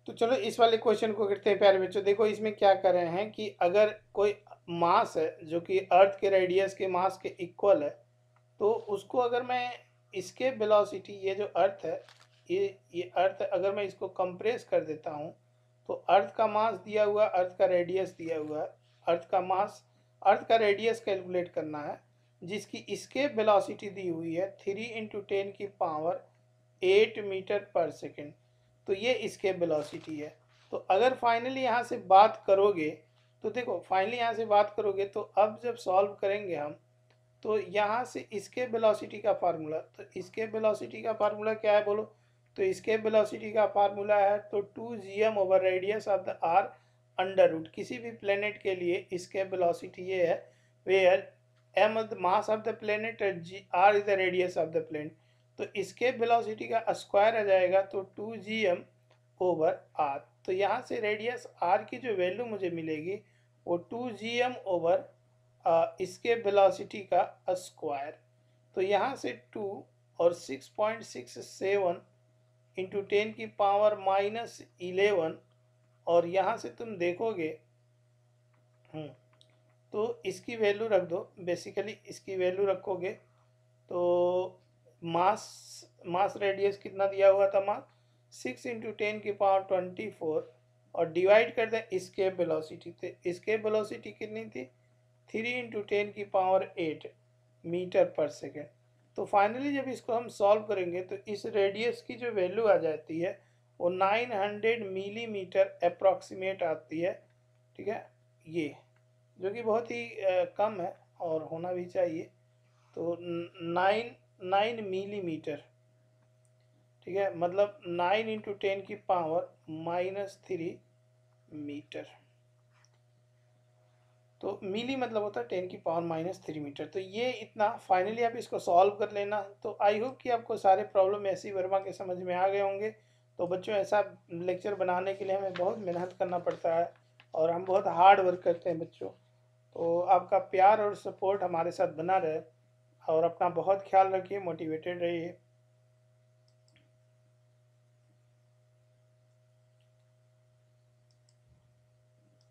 तो चलो इस वाले क्वेश्चन को करते हैं प्यारे बच्चों। देखो इसमें क्या कर रहे हैं कि अगर कोई मास है जो कि अर्थ के रेडियस के मास के इक्वल है, तो उसको अगर मैं इसके वेलोसिटी, ये जो अर्थ है, ये अर्थ अगर मैं इसको कंप्रेस कर देता हूँ, तो अर्थ का मास दिया हुआ, अर्थ का रेडियस दिया हुआ है, अर्थ का मास, अर्थ का रेडियस कैलकुलेट करना है, जिसकी इसके वेलोसिटी दी हुई है 3 × 10⁸ मीटर पर सेकेंड। तो ये इसके वेलोसिटी है। तो अगर फाइनली यहाँ से बात करोगे, तो देखो फाइनली यहाँ से बात करोगे, तो अब जब सॉल्व करेंगे हम, तो यहाँ से इसके वेलोसिटी का फार्मूला, तो इसके वेलोसिटी का फार्मूला क्या है बोलो? तो इसके वेलोसिटी का फार्मूला है तो 2gm over radius of the R under root. किसी भी प्लेनेट के लिए इसके वेलोसिटी ये है, where m is the mass of the planet, r is the radius of the planet. तो इसके वेलोसिटी का स्क्वायर आ जाएगा तो 2gm ओवर r। तो यहाँ से रेडियस r की जो वैल्यू मुझे मिलेगी वो 2gm ओवर इसके वेलोसिटी का स्क्वायर। तो यहाँ से 2 और 6.67 इंटू 10⁻⁻11, और यहाँ से तुम देखोगे तो इसकी वैल्यू रख दो, बेसिकली इसकी वैल्यू रखोगे तो मास मास रेडियस कितना दिया हुआ था? मास 6 × 10⁻24, और डिवाइड कर दें इसके वेलोसिटी। तो इसके वेलोसिटी कितनी थी? 3 × 10⁸ मीटर पर सेकेंड। तो फाइनली जब इसको हम सॉल्व करेंगे तो इस रेडियस की जो वैल्यू आ जाती है वो 900 मिलीमीटर अप्रॉक्सीमेट आती है। ठीक है, ये जो कि बहुत ही कम है और होना भी चाहिए। तो 9 मिलीमीटर, ठीक है, मतलब 9 × 10⁻³ मीटर। तो मिली मतलब होता है 10⁻³ मीटर। तो ये इतना, फाइनली आप इसको सॉल्व कर लेना। तो आई होप कि आपको सारे प्रॉब्लम ऐसी वर्मा के समझ में आ गए होंगे। तो बच्चों, ऐसा लेक्चर बनाने के लिए हमें बहुत मेहनत करना पड़ता है और हम बहुत हार्ड वर्क करते हैं बच्चों। तो आपका प्यार और सपोर्ट हमारे साथ बना रहे, और अपना बहुत ख्याल रखिए, मोटिवेटेड रहिए।